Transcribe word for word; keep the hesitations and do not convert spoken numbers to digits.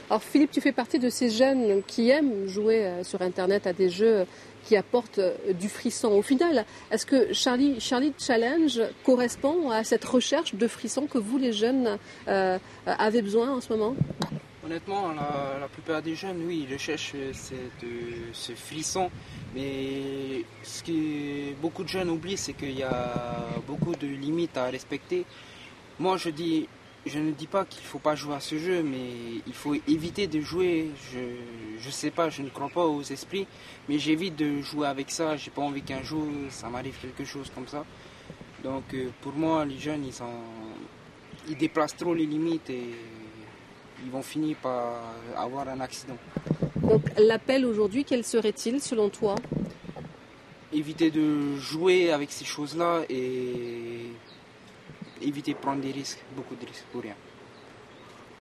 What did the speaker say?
Alors Philippe, tu fais partie de ces jeunes qui aiment jouer euh, sur Internet à des jeux qui apportent euh, du frisson. Au final, est-ce que Charlie, Charlie Challenge correspond à cette recherche de frisson que vous, les jeunes, euh, avez besoin en ce moment? Honnêtement, la, la plupart des jeunes, oui, ils recherchent cette, ce frisson. Mais ce que beaucoup de jeunes oublient, c'est qu'il y a beaucoup de limites à respecter. Moi, je dis, je ne dis pas qu'il ne faut pas jouer à ce jeu, mais il faut éviter de jouer. Je ne sais pas, je ne crois pas aux esprits, mais j'évite de jouer avec ça. J'ai pas envie qu'un jour ça m'arrive quelque chose comme ça. Donc, euh, pour moi, les jeunes, ils, sont, ils déplacent trop les limites et ils vont finir par avoir un accident. Donc l'appel aujourd'hui, quel serait-il selon toi? Éviter de jouer avec ces choses-là et éviter de prendre des risques, beaucoup de risques pour rien.